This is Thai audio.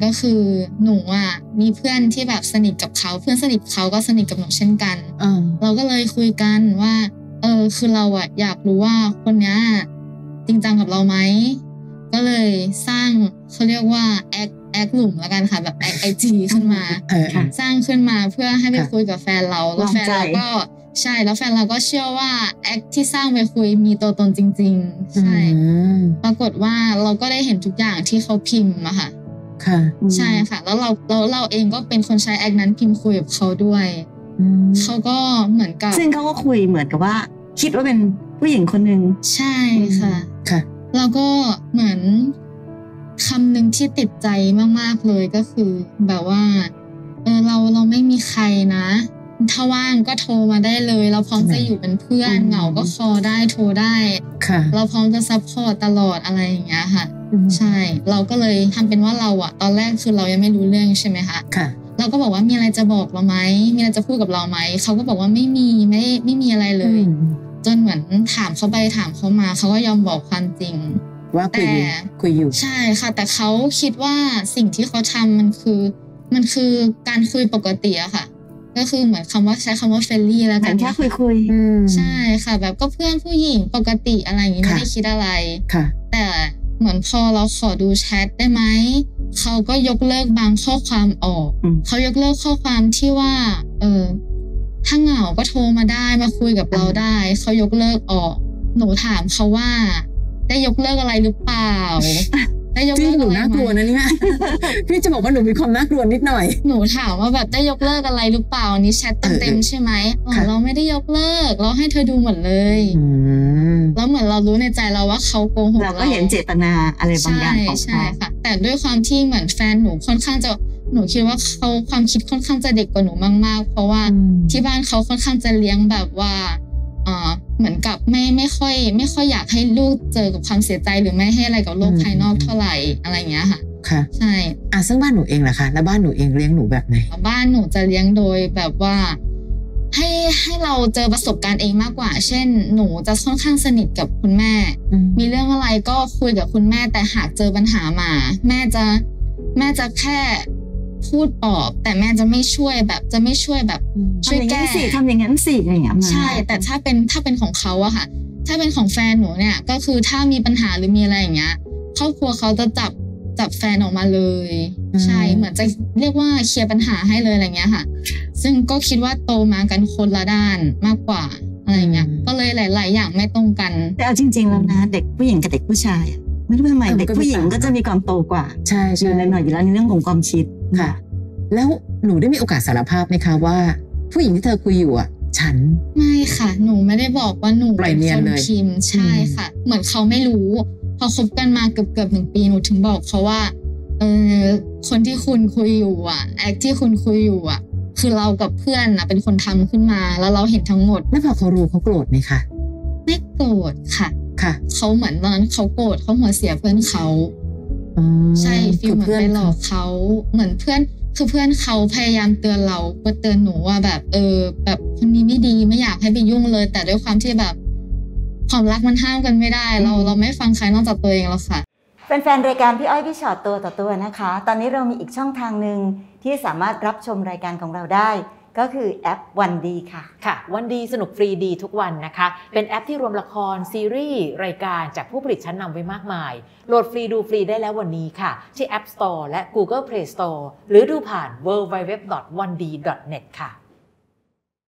ก็คือหนูอ่ะมีเพื่อนที่แบบสนิทกับเขาเพื่อนสนิทเขาก็สนิทกับหนูเช่นกันเราก็เลยคุยกันว่าคือเราอ่ะอยากรู้ว่าคนเนี้ยจริงจังกับเราไหมก็เลยสร้างเขาเรียกว่าแอคหลุมแล้วกันค่ะแบบแอคIG ขึ้นมาสร้างขึ้นมาเพื่อให้ไปคุยกับแฟนเราแล้วแฟนเราก็ใช่แล้วแฟนเราก็เชื่อว่าแอคที่สร้างไปคุยมีตัวตนจริงๆใช่ปรากฏว่าเราก็ได้เห็นทุกอย่างที่เขาพิมพ์อะค่ะใช่ค่ะแล้วเราเองก็เป็นคนใช้แอคนั้นพิมพ์คุยกับเขาด้วยเขาก็เหมือนกับซึ่งเขาก็คุยเหมือนกับว่าคิดว่าเป็นผู้หญิงคนหนึ่งใช่ค่ะแล้วก็เหมือนคำหนึ่งที่ติดใจมากๆเลยก็คือแบบว่าเราไม่มีใครนะถ้าว่างก็โทรมาได้เลยเราพร้อมจะอยู่เป็นเพื่อนเหงาก็คอได้โทรได้เราพร้อมจะซัพพอร์ตตลอดอะไรอย่างเงี้ยค่ะใช่เราก็เลยทำเป็นว่าเราอะตอนแรกคือเรายังไม่รู้เรื่องใช่ไหมคะเราก็บอกว่ามีอะไรจะบอกเราไหมมีอะไรจะพูดกับเราไหมเขาก็บอกว่าไม่มีอะไรเลยจนเหมือนถามเขาไปถามเขามาเขาก็ยอมบอกความจริงว่าคุยอยู่ใช่ค่ะแต่เขาคิดว่าสิ่งที่เขาทำมันคือการคุยปกติอะค่ะก็คือเหมือนใช้คำว่าเฟรนลี่แล้วกันแค่คุยใช่ค่ะแบบก็เพื่อนผู้หญิงปกติอะไรอย่างนี้ไม่ได้คิดอะไรแต่เหมือนพอเราขอดูแชทได้ไหมเขาก็ยกเลิกบางข้อความออกเขายกเลิกข้อความที่ว่าถ้าเหงาก็โทรมาได้มาคุยกับเราได้เขายกเลิกออกหนูถามเขาว่าได้ยกเลิกอะไรหรือเปล่าได้ยกเลิกหนูน่ากลัวนะเนี่ยพี่จะบอกว่าหนูมีความน่ากลัวนิดหน่อยหนูถามว่าแบบได้ยกเลิกอะไรหรือเปล่านี้แชทเต็มใช่ไหมเราไม่ได้ยกเลิกเราให้เธอดูหมดเลยแล้วเหมือนเรารู้ในใจเราว่าเขาโกหกเราก็เห็นเจตนาอะไรบางอย่างของเขาใช่ค่ะแต่ด้วยความที่เหมือนแฟนหนูค่อนข้างจะหนูคิดว่าเขาความคิดค่อนข้างจะเด็กกว่าหนูมากๆเพราะว่าที่บ้านเขาค่อนข้างจะเลี้ยงแบบว่าเหมือนกับไม่ค่อยอยากให้ลูกเจอกับความเสียใจหรือไม่ให้อะไรกับโลกภายนอกเท่าไหร่อะไรอย่างเงี้ยค่ะใช่ซึ่งบ้านหนูเองล่ะคะแล้วบ้านหนูเองเลี้ยงหนูแบบไหนบ้านหนูจะเลี้ยงโดยแบบว่าให้เราเจอประสบการณ์เองมากกว่าเช่นหนูจะค่อนข้างสนิทกับคุณแม่มีเรื่องอะไรก็คุยกับคุณแม่แต่หากเจอปัญหามาแม่จะแค่พูดปลอบแต่แม่จะไม่ช่วยแบบช่วยแก้ทำอย่างนั้นสิอะไรอย่างเงี้ยใช่แต่ถ้าเป็นของเขาอะค่ะถ้าเป็นของแฟนหนูเนี่ยก็คือถ้ามีปัญหาหรือมีอะไรอย่างเงี้ยครอบครัวเขาจะจับแฟนออกมาเลยใช่เหมือนจะเรียกว่าเคลียร์ปัญหาให้เลยอะไรเงี้ยค่ะซึ่งก็คิดว่าโตมากันคนละด้านมากกว่าอะไรเงี้ยก็เลยหลายๆอย่างไม่ตรงกันแต่เอาจริงๆแล้วนะเด็กผู้หญิงกับเด็กผู้ชายไม่รู้ทำไมเด็กผู้หญิงก็จะมีความโตกว่าใช่หน่อยอยู่แล้วในเรื่องของความคิดค่ะแล้วหนูได้มีโอกาสสารภาพไหมคะว่าผู้หญิงที่เธอคุยอยู่อ่ะฉันไม่ค่ะหนูไม่ได้บอกว่าหนูเป็นคนพิมพ์ใช่ค่ะเหมือนเขาไม่รู้พอคบกันมาเกือบ1 ปีหนูถึงบอกเขาว่าคนที่คุณคุยอยู่อ่ะแอคที่คุณคุยอยู่อ่ะคือเรากับเพื่อนนะเป็นคนทำขึ้นมาแล้วเราเห็นทั้งหมดแล้วพอเขารู้เขาโกรธไหมคะไม่โกรธค่ะเขาเหมือนตอนนั้นเขาโกรธเขาหัวเสียเพื่อนเขาใช่ฟีลเหมือนไปหลอกเขาเหมือนเพื่อนคือเพื่อนเขาพยายามเตือนเราเตือนหนูว่าแบบแบบคนนี้ไม่ดีไม่อยากให้ไปยุ่งเลยแต่ด้วยความที่แบบความรักมันห้ามกันไม่ได้เราไม่ฟังใครนอกจากตัวเองแล้วค่ะแฟนๆรายการพี่อ้อยพี่ชอตตัวต่อตัวนะคะตอนนี้เรามีอีกช่องทางหนึ่งที่สามารถรับชมรายการของเราได้ก็คือแอปวันดีค่ะวันดีสนุกฟรีดีทุกวันนะคะเป็นแอปที่รวมละครซีรีส์รายการจากผู้ผลิตชั้นนำไว้มากมายโหลดฟรีดูฟรีได้แล้ววันนี้ค่ะที่ App Store และ Google Play Store หรือดูผ่าน www.1d.net ค่ะ